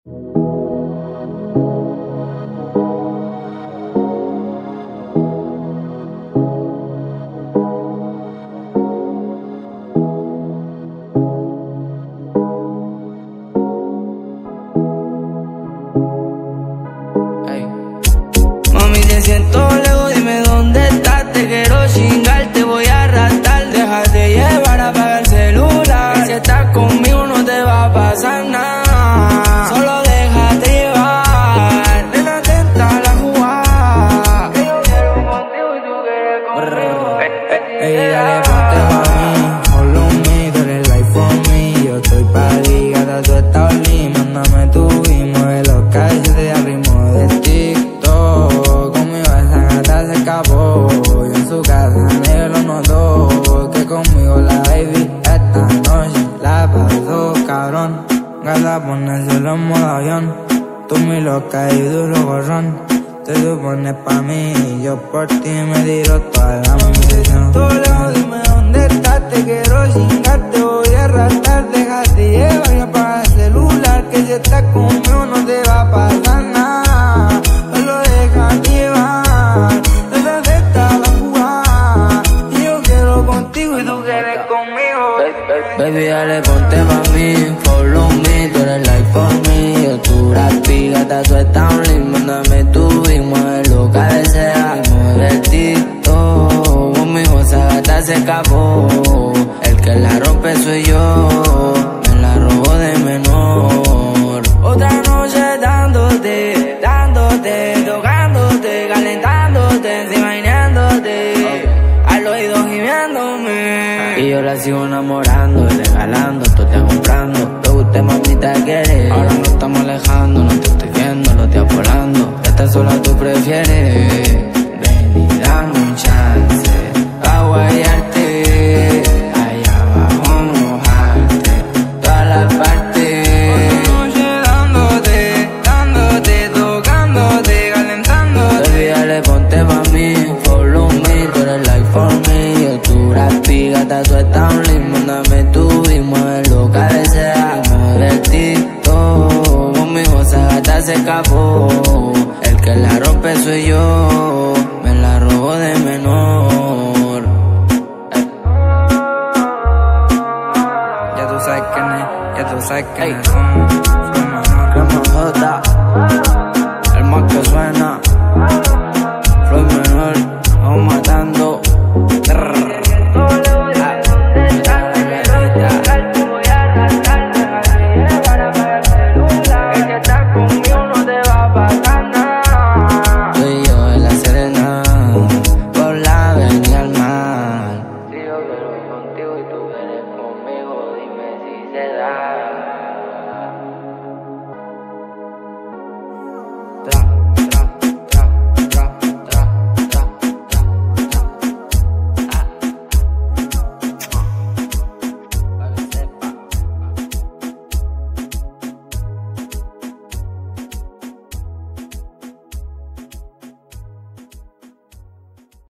Mami, te siento lejos, dime dónde estás. Te quiero chingar, te voy a arrastrar. Déjate llevar, apaga el celular. Que si estás conmigo no te va a pasar nada. Solo déjate llevar. Ven atenta a la jugada. Que yo quiero contigo y tú quieres conmigo. Ey, dale, ponte pa' mí, follow me, tú eres life for me. Yo estoy pa' ti, gata, tú estás lindo. Mándame tu y mueve los calles de ritmo de TikTok. Conmigo esa gata se escapó, yo en su casa negro lo notó. Que conmigo la baby esta noche la pasó, cabrón. Gata, pone solo en modo avión. Tú mi loca y duro gorrón. Te supones pa' mí y yo por ti me tiro toda la munición. Todo lejos, dime dónde estás, te quiero chingar, te voy a arrastrar. Déjate llevar y apaga el celular, que si estás conmigo no te va a pasar nada. Solo déjate llevar, desde esta la jugada. Y yo quiero contigo y tú quieres conmigo. Baby, dale, ponte pa' mí, follow me, tú eres life for me. Yo tu rapi, gata, tú estás lindo. Mándame tu y mueve lo que desea. Y mueve el TikTok. Conmigo esa gata se escapó. El que la rompe soy yo. Me la robo de menor. Otra noche dándote, dándote, tocándote, calentándote, encima imaginándote. Al oído gimiéndome. Y yo la sigo enamorando y regalando, tú te comprando. Te guste, mami, te quieres. Ahora nos estamos alejando, no te estoy viendo, los días volando. Esta sola tú prefieres. Ven y dame un chance pa' guayarte. Allá abajo mojarte todas las partes. Otra noche dándote, dándote, tocándote, calentándote. Baby, dale, ponte pa' mí, follow me, tú eres life for me. Yo tu rapi, gata, tú estás lindo. Mándame tu y mueve lo que desea. Mueve el TikTok. Conmigo esa gata se escapó. El que la rompe soy yo. Me la robo de menor. Ya tú sabes quiénes somos. Crema J, el más que suena. Floyd menor, vamos matando. Soy yo en la Serena, por la avenida al mar. Si yo quiero contigo y tú quieres conmigo, dime si se da.